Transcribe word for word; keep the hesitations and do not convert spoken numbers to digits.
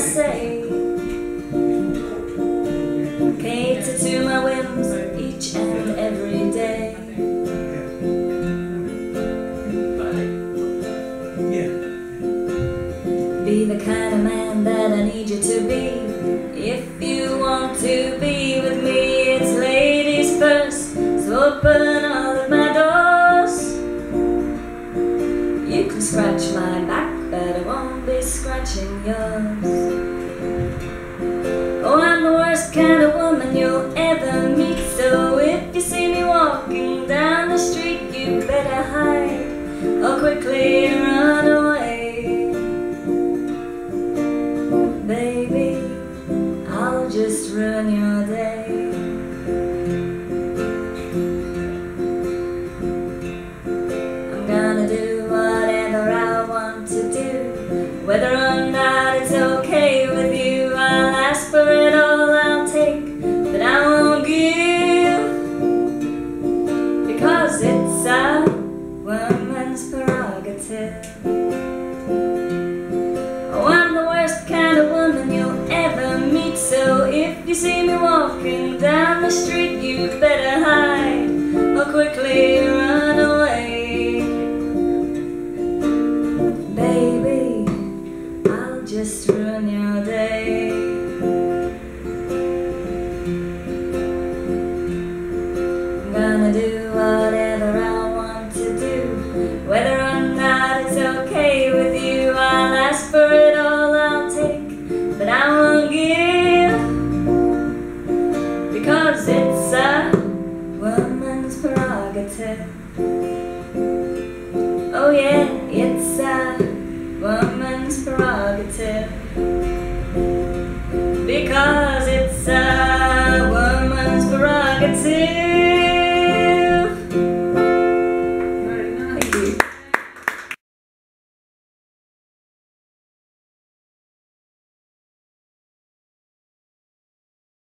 say, cater to my whims each and every day. Be the kind of man that I need you to be. If you want to be with me, it's ladies first, so open all of my doors. You can scratch my back, but I won't be scratching yours. Oh, I'm the worst kind of woman you'll ever meet, so if you see me walking down the street, you better hide or quickly run away. Baby, I'll just ruin your day. I'm gonna do whatever I want to do, whether or not it's okay with you. I'll ask for it all, I'll take, but I won't give, because it's a woman's prerogative. Oh, I'm the worst kind of woman you'll ever meet, so if you see me walking down the street, you better hide or quickly run away. Baby, I'll just ruin your day. I'm gonna do whatever I want to do, whether or not it's okay with you. I'll ask for it all, I'll take, but I won't give, because it's a woman's prerogative. Oh yeah, it's a woman's prerogative, because it's a woman's prerogative.